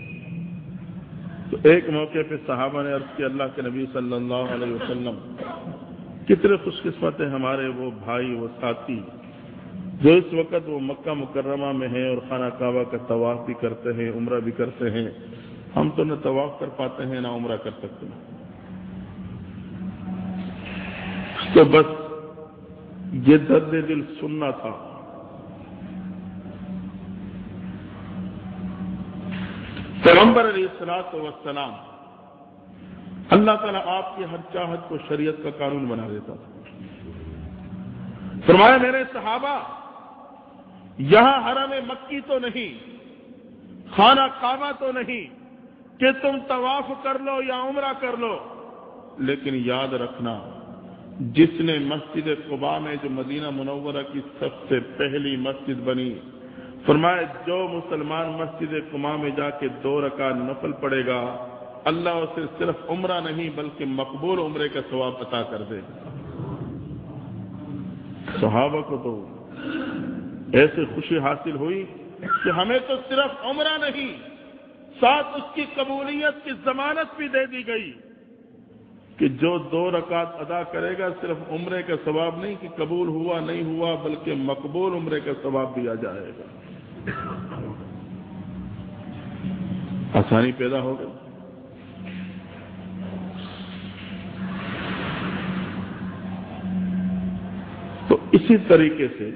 تو ایک موقع پہ صحابہ نے عرض کیا، اللہ کے نبی صلی اللہ علیہ وسلم، کتنے خوش قسمت ہیں ہمارے وہ بھائی، وہ ساتھی جو اس وقت وہ مکہ مکرمہ میں ہیں اور خانہ کعبہ کا طواف بھی کرتے ہیں، عمرہ بھی کرتے ہیں۔ ہم تو نہ طواف کر پاتے ہیں، نہ عمرہ کر سکتے ہیں۔ تو بس یہ درد دل سننا تھا۔ پیغمبر علیہ الصلوۃ والسلام، اللہ تعالیٰ آپ کی ہر چاہت کو شریعت کا قانون بنا دیتا تھا۔ فرمایا میرے صحابہ، یہاں حرم مکی تو نہیں، خانہ کعبہ تو نہیں کہ تم طواف کر لو یا عمرہ کر لو، لیکن یاد رکھنا جس نے مسجد قباء میں جو مدینہ منورہ کی سب سے پہلی مسجد بنی، فرمایا جو مسلمان مسجد قباء میں جا کے 2 رکعت نفل پڑے گا، اللہ اسے صرف عمرہ نہیں بلکہ مقبول عمرے کا ثواب عطا کر دے گا۔ صحابہ کو تو ایسے خوشی حاصل ہوئی کہ ہمیں تو صرف عمرہ نہیں، ساتھ اس کی قبولیت کی ضمانت بھی دے دی گئی کہ جو 2 رکعت ادا کرے گا صرف عمرے کا ثواب نہیں کہ قبول ہوا نہیں ہوا بلکہ مقبول عمرے کا ثواب دیا جائے گا۔ آسانی پیدا ہو گئی۔ تو اسی طریقے سے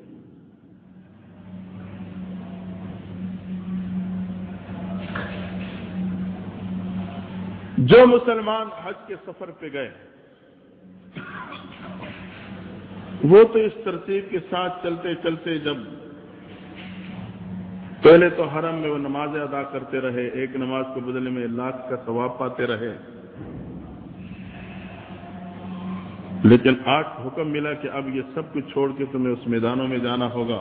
جو مسلمان حج کے سفر پہ گئے وہ تو اس ترتیب کے ساتھ چلتے چلتے جب پہلے تو حرم میں وہ نمازیں ادا کرتے رہے، ایک نماز کے بدلے میں 1 لاکھ کا ثواب پاتے رہے، لیکن 8 حکم ملا کہ اب یہ سب کچھ چھوڑ کے تمہیں اس میدانوں میں جانا ہوگا۔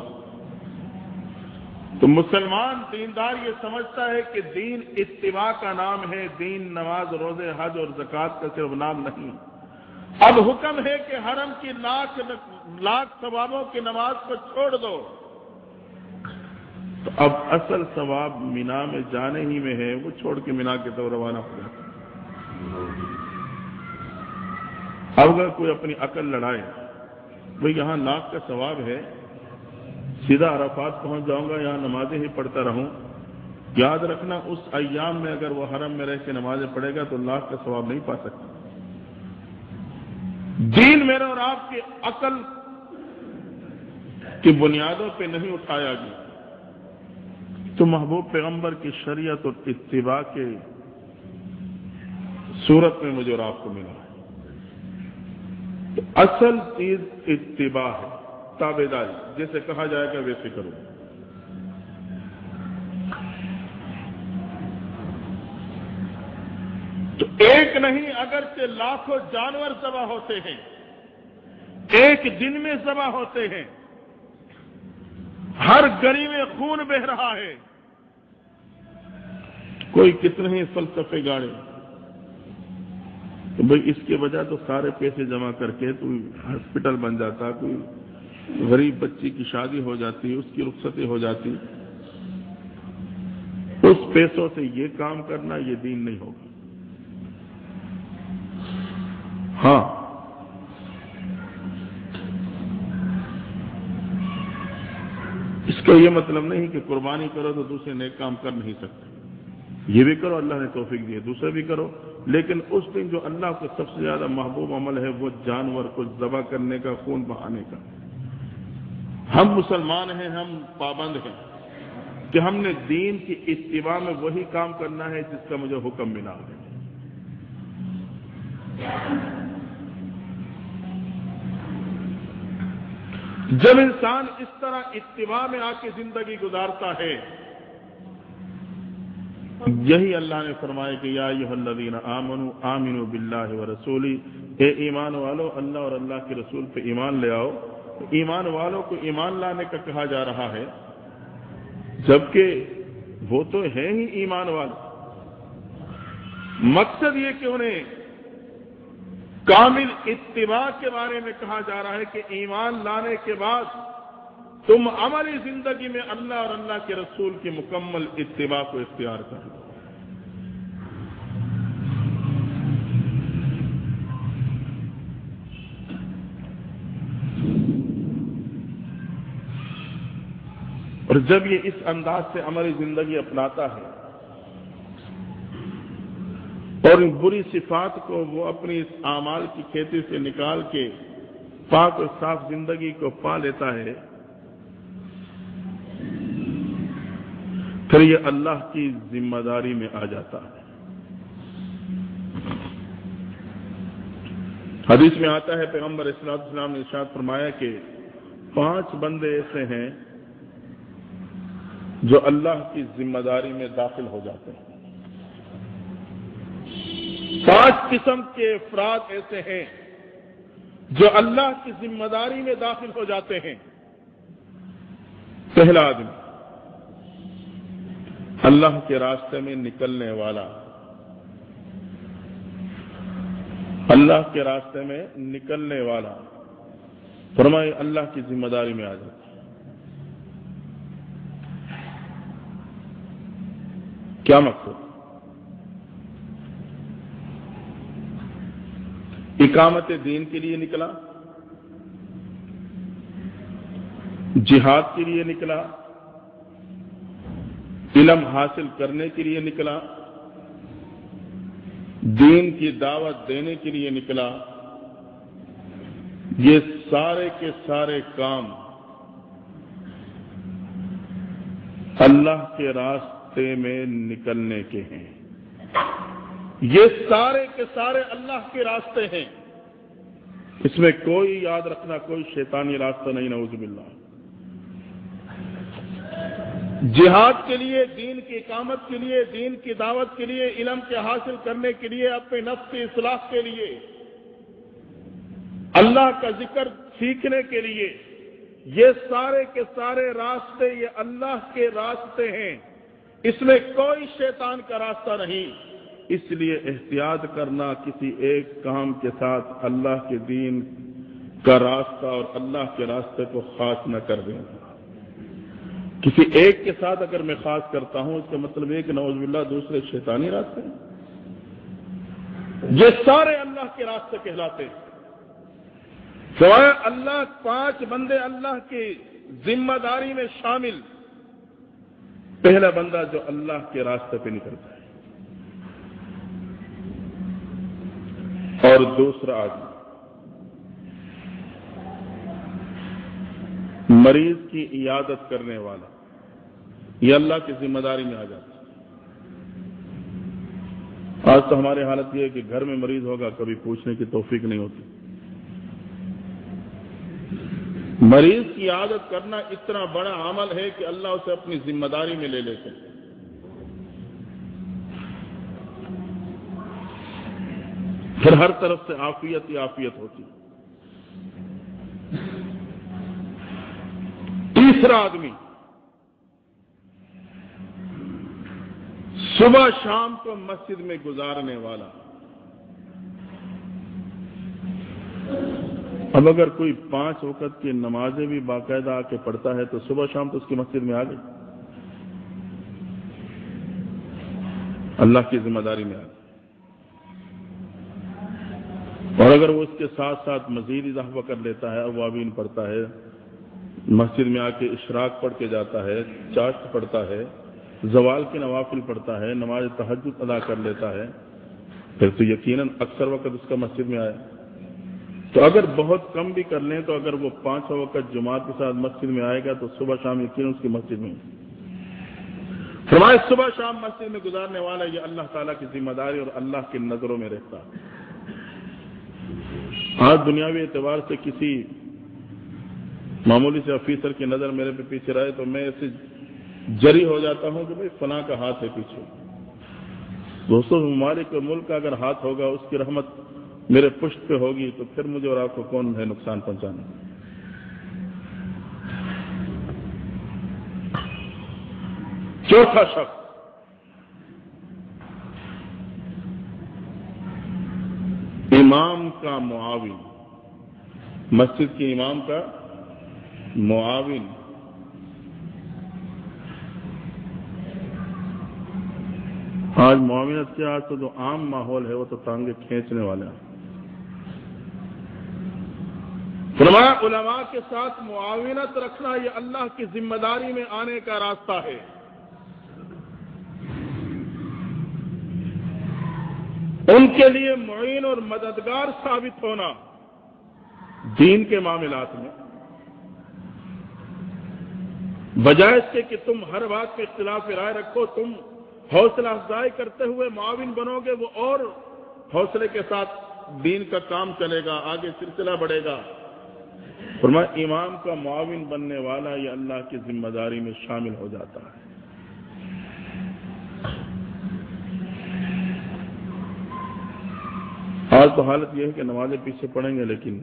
تو مسلمان دیندار یہ سمجھتا ہے کہ دین اتباع کا نام ہے، دین نماز، روزے، حج اور زکوٰۃ کا صرف نام نہیں۔ اب حکم ہے کہ حرم کی لاکھ ثوابوں کی نماز کو چھوڑ دو، تو اب اصل ثواب مینا میں جانے ہی میں ہے، وہ چھوڑ کے مینا کی طرف روانہ ہو جاتا۔ اب اگر کوئی اپنی عقل لڑائے بھئی یہاں 1 لاکھ کا ثواب ہے، سیدھا عرفات پہنچ جاؤں گا، یہاں نمازیں ہی پڑھتا رہوں، یاد رکھنا اس ایام میں اگر وہ حرم میں رہ کے نمازیں پڑھے گا تو 1 لاکھ کا ثواب نہیں پا سکتا۔ دین میرے اور آپ کی عقل کی بنیادوں پہ نہیں اٹھایا گیا، تو محبوب پیغمبر کی شریعت اور اتباع کے صورت میں مجھے اور آپ کو ملا ہے۔ تو اصل چیز اتباع ہے، تابعداری، جیسے کہا جائے گا ویسے کرو۔ تو ایک نہیں اگرچہ لاکھوں جانور ذبح ہوتے ہیں، ایک دن میں ذبح ہوتے ہیں، ہر گلی میں خون بہ رہا ہے، کوئی کتنے ہی فلسفے گاڑے، تو بھئی اس کی وجہ تو سارے پیسے جمع کر کے کوئی ہاسپٹل بن جاتا، کوئی غریب بچی کی شادی ہو جاتی، اس کی رخصتی ہو جاتی، اس پیسوں سے یہ کام کرنا یہ دین نہیں ہوگا۔ ہاں اس کا یہ مطلب نہیں کہ قربانی کرو تو دوسرے نیک کام کر نہیں سکتے، یہ بھی کرو، اللہ نے توفیق دی ہے، دوسرے بھی کرو، لیکن اس دن جو اللہ کو سب سے زیادہ محبوب عمل ہے وہ جانور کو ذبح کرنے کا، خون بہانے کا۔ ہم مسلمان ہیں، ہم پابند ہیں کہ ہم نے دین کی اتباع میں وہی کام کرنا ہے جس کا مجھے حکم ملا ہے۔ جب انسان اس طرح اتباع میں آ کے زندگی گزارتا ہے، یہی اللہ نے فرمایا کہ یا ایھا الذین آمنوا آمنوا باللہ ورسولہ، اے ایمان والو اللہ اور اللہ کے رسول پہ ایمان لے آؤ۔ ایمان والوں کو ایمان لانے کا کہا جا رہا ہے، جبکہ وہ تو ہیں ہی ایمان والے۔ مقصد یہ کہ انہیں کامل اتباع کے بارے میں کہا جا رہا ہے کہ ایمان لانے کے بعد تم عملی زندگی میں اللہ اور اللہ کے رسول کی مکمل اتباع کو اختیار کرو۔ اور جب یہ اس انداز سے عملی زندگی اپناتا ہے اور ان بری صفات کو وہ اپنی اس اعمال کی کھیتی سے نکال کے پاک اور صاف زندگی کو پا لیتا ہے، پھر یہ اللہ کی ذمہ داری میں آ جاتا ہے۔ حدیث میں آتا ہے پیغمبر علیہ السلام نے ارشاد فرمایا کہ 5 بندے ایسے ہیں جو اللہ کی ذمہ داری میں داخل ہو جاتے ہیں۔ 5 قسم کے افراد ایسے ہیں جو اللہ کی ذمہ داری میں داخل ہو جاتے ہیں۔ پہلا آدمی اللہ کے راستے میں نکلنے والا، اللہ کے راستے میں نکلنے والا، فرمائے اللہ کی ذمہ داری میں آ جاتا ہے۔ کیا مقصد؟ اقامت دین کے لیے نکلا، جہاد کے لیے نکلا، علم حاصل کرنے کے لیے نکلا، دین کی دعوت دینے کے لیے نکلا، یہ سارے کے سارے کام اللہ کے راستے میں نکلنے کے ہیں۔ یہ سارے کے سارے اللہ کے راستے ہیں، اس میں کوئی یاد رکھنا کوئی شیطانی راستہ نہیں، نعوذ باللہ۔ جہاد کے لیے، دین کی اقامت کے لیے، دین کی دعوت کے لیے، علم کے حاصل کرنے کے لیے، اپنے نفس کی اصلاح کے لیے، اللہ کا ذکر سیکھنے کے لیے، یہ سارے کے سارے راستے یہ اللہ کے راستے ہیں، اس میں کوئی شیطان کا راستہ نہیں۔ اس لیے احتیاط کرنا، کسی ایک کام کے ساتھ اللہ کے دین کا راستہ اور اللہ کے راستے کو خاص نہ کر دیں۔ کسی ایک کے ساتھ اگر میں خاص کرتا ہوں، اس کا مطلب ہے کہ نعوذ باللہ دوسرے شیطانی راستے ہیں۔ یہ سارے اللہ کے راستے کہلاتے ہیں۔ سوائے اللہ 5 بندے اللہ کی ذمہ داری میں شامل۔ پہلا بندہ جو اللہ کے راستے پہ نکلتا ہے، اور دوسرا آدمی مریض کی عیادت کرنے والا، یہ اللہ کی ذمہ داری میں آ جاتا ہے۔ آج تو ہماری حالت یہ ہے کہ گھر میں مریض ہوگا کبھی پوچھنے کی توفیق نہیں ہوتی۔ مریض کی عیادت کرنا اتنا بڑا عمل ہے کہ اللہ اسے اپنی ذمہ داری میں لے لیتے ہیں۔ پھر ہر طرف سے عافیت ہی عافیت ہوتی۔ تیسرا آدمی صبح شام کو مسجد میں گزارنے والا۔ اب اگر کوئی 5 وقت کی نمازیں بھی باقاعدہ آ کے پڑھتا ہے تو صبح شام تو اس کی مسجد میں آ گئی، اللہ کی ذمہ داری میں آ گئی۔ اور اگر وہ اس کے ساتھ ساتھ مزید اضافہ کر لیتا ہے، اوابین پڑھتا ہے، مسجد میں آ کے اشراق پڑھ کے جاتا ہے، چاشت پڑھتا ہے، زوال کے نوافل پڑھتا ہے، نماز تہجد ادا کر لیتا ہے، پھر تو یقیناً اکثر وقت اس کا مسجد میں آئے۔ تو اگر بہت کم بھی کر لیں تو اگر وہ 5 وقت جماعت کے ساتھ مسجد میں آئے گا تو صبح شام یقیناً اس کی مسجد میں۔ فرمائے صبح شام مسجد میں گزارنے والا یہ اللہ تعالیٰ کی ذمہ داری اور اللہ کی نظروں میں رہتا ہے۔ آج دنیاوی اعتبار سے کسی معمولی سے آفیسر کی نظر میرے پہ پیچھے رہے تو میں ایسے جری ہو جاتا ہوں کہ بھئی فلاں کا ہاتھ ہے پیچھے۔ دوستوں، ممالک اور ملک کا اگر ہاتھ ہوگا، اس کی رحمت میرے پشت پہ ہوگی تو پھر مجھے اور آپ کو کون ہے نقصان پہنچانا۔ چوتھا شخص امام کا معاون، مسجد کے امام کا معاون۔ آج معاونت کے آج تو جو عام ماحول ہے وہ تو ٹانگیں کھینچنے والے ہیں۔ فرمایا علماء کے ساتھ معاونت رکھنا یہ اللہ کی ذمہ داری میں آنے کا راستہ ہے۔ ان کے لیے معین اور مددگار ثابت ہونا دین کے معاملات میں، بجائے اس کے کہ تم ہر بات پہ اختلاف رائے رکھو، تم حوصلہ افزائی کرتے ہوئے معاون بنو گے، وہ اور حوصلے کے ساتھ دین کا کام چلے گا، آگے سلسلہ بڑھے گا۔ فرمایا امام کا معاون بننے والا یہ اللہ کی ذمہ داری میں شامل ہو جاتا ہے۔ آج تو حالت یہ ہے کہ نمازیں پیچھے پڑھیں گے لیکن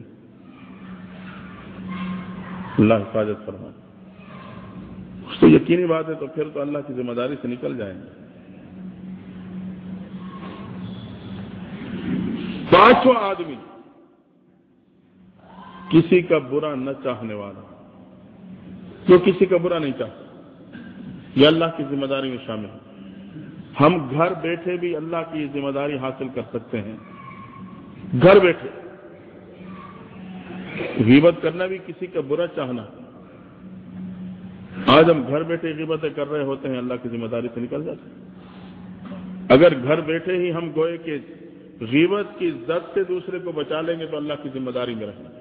اللہ حفاظت فرمائے. تو یقینی بات ہے تو پھر تو اللہ کی ذمہ داری سے نکل جائیں گے. پانچواں آدمی کسی کا برا نہ چاہنے والا، جو کسی کا برا نہیں چاہتا، یہ اللہ کی ذمہ داری میں شامل ہے. ہم گھر بیٹھے بھی اللہ کی ذمہ داری حاصل کر سکتے ہیں. گھر بیٹھے غیبت کرنا بھی کسی کا برا چاہنا. آج ہم گھر بیٹھے غیبتیں کر رہے ہوتے ہیں، اللہ کی ذمہ داری سے نکل جاتے ہیں. اگر گھر بیٹھے ہی ہم گوئے کہ غیبت کی زد سے دوسرے کو بچا لیں گے تو اللہ کی ذمہ داری میں رہیں گے.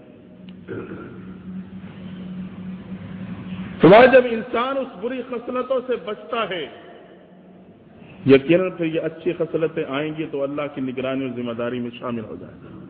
تو جب انسان اس بری خصلتوں سے بچتا ہے، یقیناً پھر یہ اچھی خصلتیں آئیں گی تو اللہ کی نگرانی اور ذمہ داری میں شامل ہو جائے گا.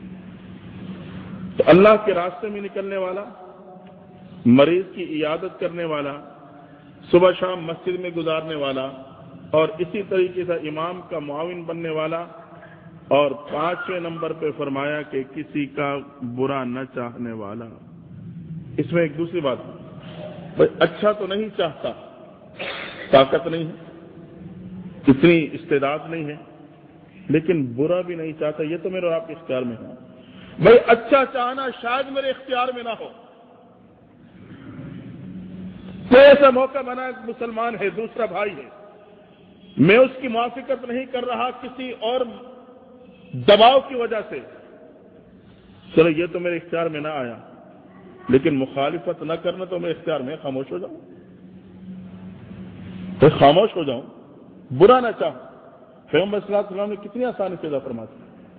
تو اللہ کے راستے میں نکلنے والا، مریض کی عیادت کرنے والا، صبح شام مسجد میں گزارنے والا، اور اسی طریقے سے امام کا معاون بننے والا، اور 5ویں نمبر پہ فرمایا کہ کسی کا برا نہ چاہنے والا. اس میں ایک دوسری بات، بھائی اچھا تو نہیں چاہتا، طاقت نہیں ہے، اتنی استعداد نہیں ہے، لیکن برا بھی نہیں چاہتا. یہ تو میرے اور آپ کے اختیار میں ہے. بھائی اچھا چاہنا شاید میرے اختیار میں نہ ہو. کوئی ایسا موقع بنا مسلمان ہے، دوسرا بھائی ہے، میں اس کی موافقت نہیں کر رہا کسی اور دباؤ کی وجہ سے، چلو یہ تو میرے اختیار میں نہ آیا، لیکن مخالفت نہ کرنا تو میرے اختیار میں، خاموش ہو جاؤں. تو خاموش ہو جاؤں، برا نہ چاہوں. پیغمبر صلی اللہ علیہ وسلم نے کتنی آسانی سے فرمایا،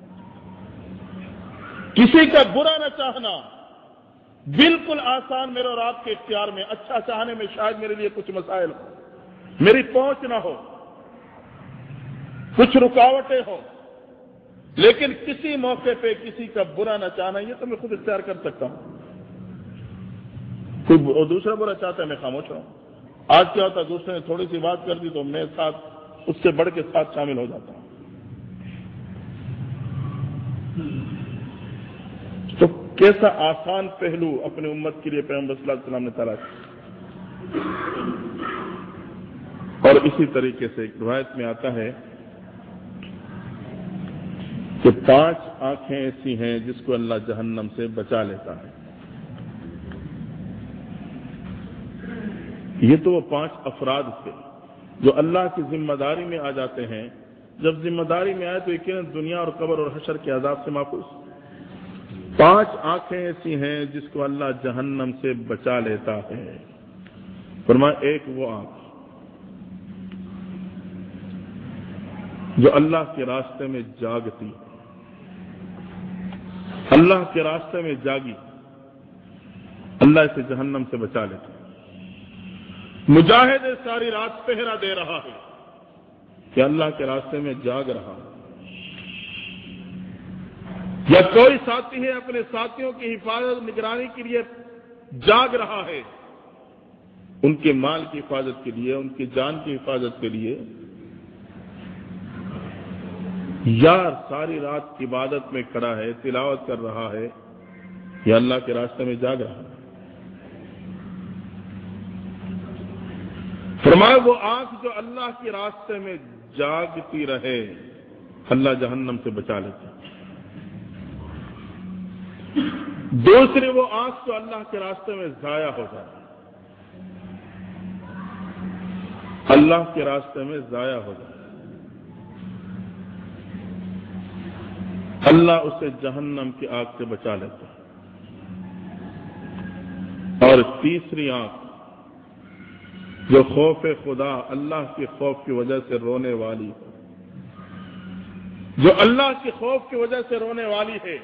کسی کا برا نہ چاہنا بالکل آسان میرے اور آپ کے اختیار میں. اچھا چاہنے میں شاید میرے لیے کچھ مسائل ہو، میری پہنچ نہ ہو، کچھ رکاوٹیں ہوں، لیکن کسی موقع پہ کسی کا برا نہ چاہنا یہ تو میں خود اختیار کر سکتا ہوں. کوئی دوسرا برا چاہتا ہے میں خاموش رہوں. آج کیا ہوتا ہے، دوسرے نے تھوڑی سی بات کر دی تو میں ساتھ اس سے بڑھ کے ساتھ شامل ہو جاتا ہوں. تو کیسا آسان پہلو اپنے امت کے لیے پیغمبر صلی اللہ علیہ وسلم نے تلاش کیا. اور اسی طریقے سے ایک روایت میں آتا ہے کہ 5 آنکھیں ایسی ہیں جس کو اللہ جہنم سے بچا لیتا ہے. یہ تو وہ 5 افراد تھے جو اللہ کی ذمہ داری میں آ جاتے ہیں. جب ذمہ داری میں آئے تو یقیناً دنیا اور قبر اور حشر کے عذاب سے محفوظ. 5 آنکھیں ایسی ہیں جس کو اللہ جہنم سے بچا لیتا ہے. فرمایا ایک وہ آنکھ جو اللہ کے راستے میں جاگتی، اللہ کے راستے میں جاگی، اللہ اسے جہنم سے بچا لیتا. مجاہد ساری رات پہرا دے رہا ہے کہ اللہ کے راستے میں جاگ رہا، یا کوئی ساتھی ہے اپنے ساتھیوں کی حفاظت نگرانی کے لیے جاگ رہا ہے، ان کے مال کی حفاظت کے لیے، ان کی جان کی حفاظت کے لیے، یا ساری رات عبادت میں کھڑا ہے، تلاوت کر رہا ہے، یا اللہ کے راستے میں جاگ رہا ہے. فرمایا وہ آنکھ جو اللہ کے راستے میں جاگتی رہے اللہ جہنم سے بچا لیتا. دوسری وہ آنکھ جو اللہ کے راستے میں ضائع ہو جائے، اللہ کے راستے میں ضائع ہو جائے، اللہ اسے جہنم کی آگ سے بچا لیتا. اور تیسری آنکھ جو خوف خدا، اللہ کے خوف کی وجہ سے رونے والی ہے، جو اللہ کے خوف کی وجہ سے رونے والی ہے،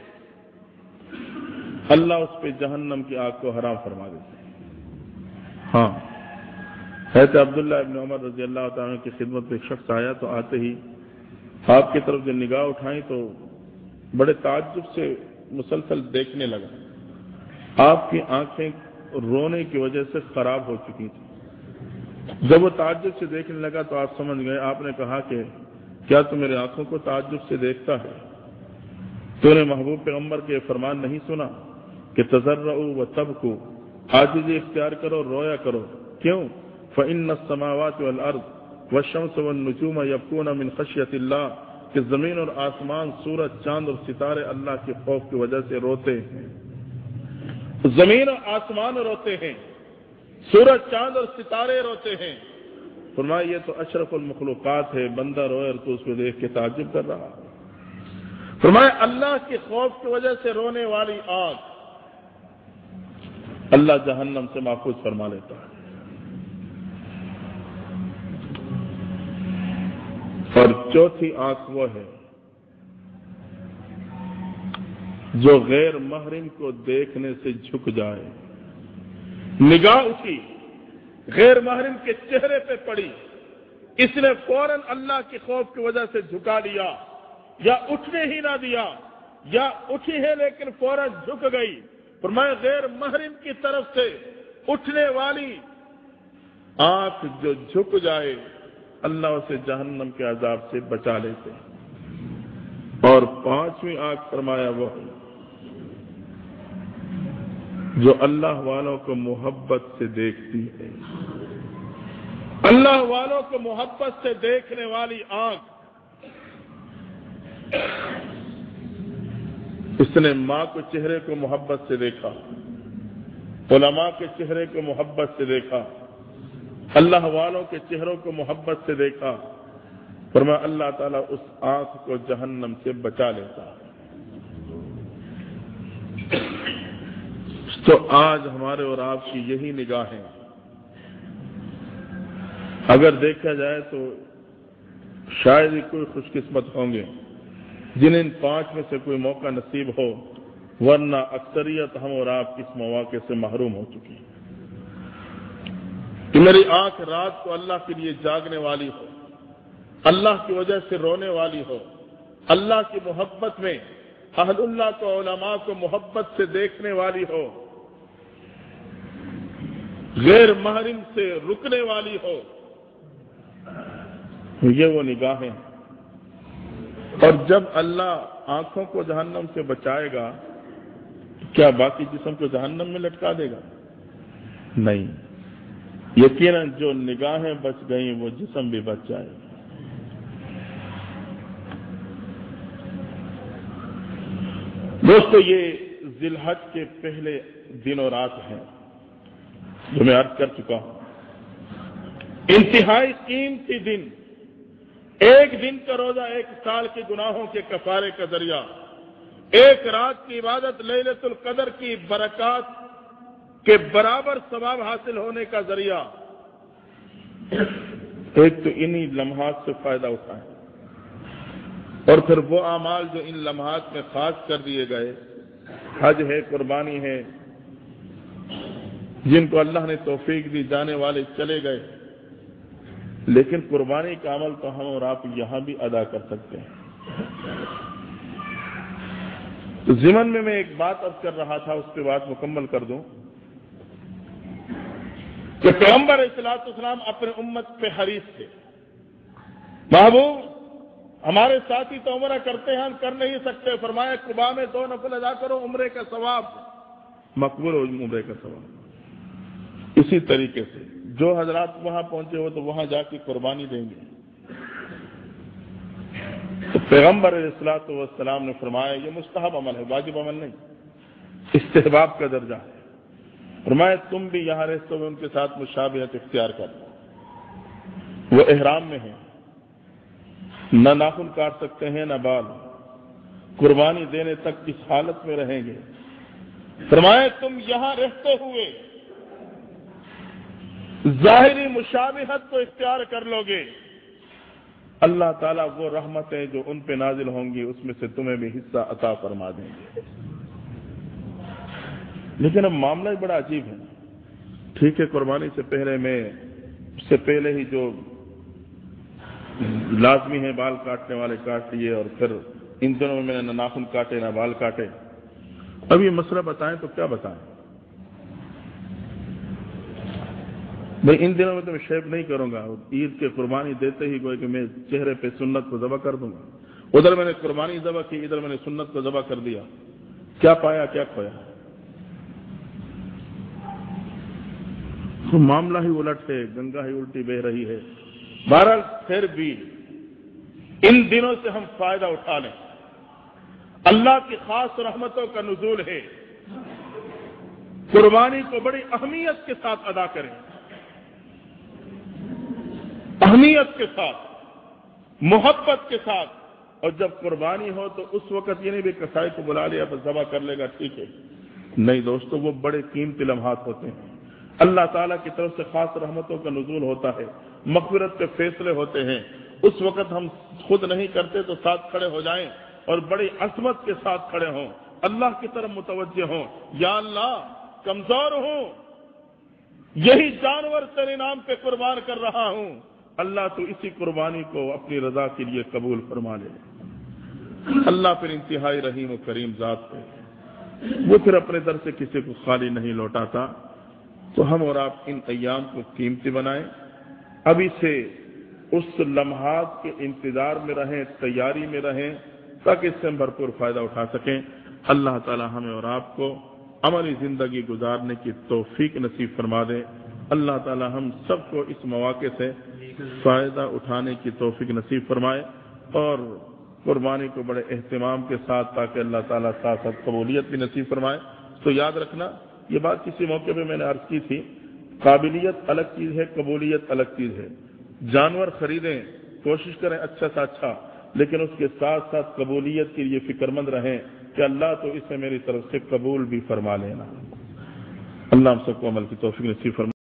اللہ اس پہ جہنم کی آگ کو حرام فرما دیتا ہے. ہاں، حضرت عبداللہ ابن عمر رضی اللہ تعالیٰ کی خدمت میں ایک شخص آیا تو آتے ہی آپ کی طرف جو نگاہ اٹھائیں تو بڑے تعجب سے مسلسل دیکھنے لگا. آپ کی آنکھیں رونے کی وجہ سے خراب ہو چکی تھی. جب وہ تعجب سے دیکھنے لگا تو آپ سمجھ گئے. آپ نے کہا کہ کیا تو میرے آنکھوں کو تعجب سے دیکھتا ہے؟ تو نے محبوب پیغمبر کے فرمان نہیں سنا کہ تضرعوا وتبکوا، عاجزی اختیار کرو، رویا کرو؟ کیوں؟ فإن السماوات والارض والشمس والنجوم يبكون من خشیۃ اللہ، کہ زمین اور آسمان، سورج، چاند اور ستارے اللہ کے خوف کی وجہ سے روتے ہیں۔ زمین اور آسمان روتے ہیں، سورج، چاند اور ستارے روتے ہیں۔ فرمایا یہ تو اشرف المخلوقات ہے، بندہ روئے اور تو اس کو دیکھ کے تعجب کر رہا۔ فرمایا اللہ کے خوف کی وجہ سے رونے والی آگ اللہ جہنم سے محفوظ فرما لیتا ہے۔ اور چوتھی آنکھ وہ ہے جو غیر محرم کو دیکھنے سے جھک جائے، نگاہ اٹھی، غیر محرم کے چہرے پہ پڑی، اس نے فوراً اللہ کے خوف کی وجہ سے جھکا لیا، یا اٹھنے ہی نہ دیا، یا اٹھی ہے لیکن فوراً جھک گئی۔ فرمایا غیر محرم کی طرف سے اٹھنے والی آنکھ جو جھک جائے، اللہ اسے جہنم کے عذاب سے بچا لیتے۔ اور پانچویں آنکھ فرمایا وہ جو اللہ والوں کو محبت سے دیکھتی ہے، اللہ والوں کو محبت سے دیکھنے والی آنکھ۔ اس نے ماں کو چہرے کو محبت سے دیکھا، علماء کے چہرے کو محبت سے دیکھا، اللہ والوں کے چہروں کو محبت سے دیکھا، فرمایا اللہ تعالیٰ اس آنکھ کو جہنم سے بچا لیتا۔ تو آج ہمارے اور آپ کی یہی نگاہیں، اگر دیکھا جائے تو شاید ہی کوئی خوش قسمت ہوں گے جن ان پانچ میں سے کوئی موقع نصیب ہو، ورنہ اکثریت ہم اور آپ اس مواقع سے محروم ہو چکی ہے۔ کہ میری آنکھ رات کو اللہ کے لیے جاگنے والی ہو، اللہ کی وجہ سے رونے والی ہو، اللہ کی محبت میں اہل اللہ کو، علماء کو محبت سے دیکھنے والی ہو، غیر محرم سے رکنے والی ہو۔ یہ وہ نگاہیں، اور جب اللہ آنکھوں کو جہنم سے بچائے گا، کیا باقی جسم کو جہنم میں لٹکا دے گا؟ نہیں، یقیناً جو نگاہیں بچ گئیں وہ جسم بھی بچ جائے گا۔ دوستو، یہ ذی الحج کے پہلے دن و رات ہیں جو میں عرض کر چکا ہوں، انتہائی قیمتی دن، ایک دن کا روزہ ایک سال کے گناہوں کے کفارے کا ذریعہ، ایک رات کی عبادت لیلۃ القدر کی برکات کے برابر ثواب حاصل ہونے کا ذریعہ۔ ایک تو انہی لمحات سے فائدہ اٹھائیں، اور پھر وہ اعمال جو ان لمحات میں خاص کر دیے گئے، حج ہے، قربانی ہے، جن کو اللہ نے توفیق دی جانے والے چلے گئے، لیکن قربانی کا عمل تو ہم اور آپ یہاں بھی ادا کر سکتے ہیں۔ تو ضمن میں ایک بات عرض کر رہا تھا، اس پہ بات مکمل کر دوں کہ پیغمبر علیہ الصلوۃ والسلام اپنے امت پہ حریص تھے۔ محبوب، ہمارے ساتھی تو عمرہ کرتے ہیں، ہم کر نہیں سکتے، فرمایا قباء میں 2 نفل ادا کرو، عمرے کا ثواب مقبول ہو، عمرے کا ثواب۔ اسی طریقے سے جو حضرات وہاں پہنچے ہو تو وہاں جا کے قربانی دیں گے۔ تو پیغمبر علیہ الصلوۃ والسلام نے فرمایا یہ مستحب عمل ہے، واجب عمل نہیں، استحباب کا درجہ ہے۔ فرمایا تم بھی یہاں رہتے ہوئے ان کے ساتھ مشابہت اختیار کرو۔ وہ احرام میں ہیں، نہ ناخن کاٹ سکتے ہیں نہ بال، قربانی دینے تک اس حالت میں رہیں گے۔ فرمایا تم یہاں رہتے ہوئے ظاہری مشابہت کو اختیار کر لو گے، اللہ تعالیٰ وہ رحمتیں جو ان پہ نازل ہوں گی اس میں سے تمہیں بھی حصہ عطا فرما دیں گے۔ لیکن اب معاملہ ہی بڑا عجیب ہے۔ ٹھیک ہے، قربانی سے پہلے میں اس سے پہلے ہی جو لازمی ہیں بال کاٹنے والے کاٹ لیے، اور پھر ان دنوں میں نے نہ ناخن کاٹے نہ بال کاٹے۔ اب یہ مسئلہ بتائیں تو کیا بتائیں؟ بھائی ان دنوں میں تو میں شیو نہیں کروں گا، عید کے قربانی دیتے ہی گوئے کہ میں چہرے پہ سنت کو ذبح کر دوں گا، ادھر میں نے قربانی ذبح کی، ادھر میں نے سنت کو ذبح کر دیا، کیا پایا کیا کھویا؟ تو معاملہ ہی الٹ ہے، گنگا ہی الٹی بہ رہی ہے۔ بہرحال پھر بھی ان دنوں سے ہم فائدہ اٹھا لیں، اللہ کی خاص رحمتوں کا نزول ہے، قربانی کو بڑی اہمیت کے ساتھ ادا کریں، اہمیت کے ساتھ، محبت کے ساتھ، اور جب قربانی ہو تو اس وقت یہ نہیں بھی کسائی کو بلا لیا بس ذبح کر لے گا ٹھیک ہے، نہیں دوستو، وہ بڑے قیمتی لمحات ہوتے ہیں، اللہ تعالیٰ کی طرف سے خاص رحمتوں کا نزول ہوتا ہے، مغفرت کے فیصلے ہوتے ہیں، اس وقت ہم خود نہیں کرتے تو ساتھ کھڑے ہو جائیں اور بڑی عظمت کے ساتھ کھڑے ہوں، اللہ کی طرف متوجہ ہوں، یا اللہ کمزور ہوں، یہی جانور تیرے نام پہ قربان کر رہا ہوں، اللہ تو اسی قربانی کو اپنی رضا کے لیے قبول فرما لے۔ اللہ پھر انتہائی رحیم و کریم ذات ہے، وہ پھر اپنے در سے کسی کو خالی نہیں لوٹاتا۔ تو ہم اور آپ ان ایام کو قیمتی بنائیں، ابھی سے اس لمحات کے انتظار میں رہیں، تیاری میں رہیں، تاکہ اس سے ہم بھرپور فائدہ اٹھا سکیں۔ اللہ تعالی ہمیں اور آپ کو عملی زندگی گزارنے کی توفیق نصیب فرما دے۔ اللہ تعالی ہم سب کو اس مواقع سے فائدہ اٹھانے کی توفیق نصیب فرمائے، اور قربانی کو بڑے اہتمام کے ساتھ، تاکہ اللہ تعالیٰ ساتھ ساتھ قبولیت بھی نصیب فرمائے۔ تو یاد رکھنا، یہ بات کسی موقع پہ میں نے عرض کی تھی، قابلیت الگ چیز ہے، قبولیت الگ چیز ہے۔ جانور خریدیں، کوشش کریں اچھا سا اچھا، لیکن اس کے ساتھ ساتھ قبولیت کے لیے فکر مند رہیں کہ اللہ تو اسے میری طرف سے قبول بھی فرما لینا۔ اللہ ہم سب کو عمل کی توفیق نصیب فرمائے۔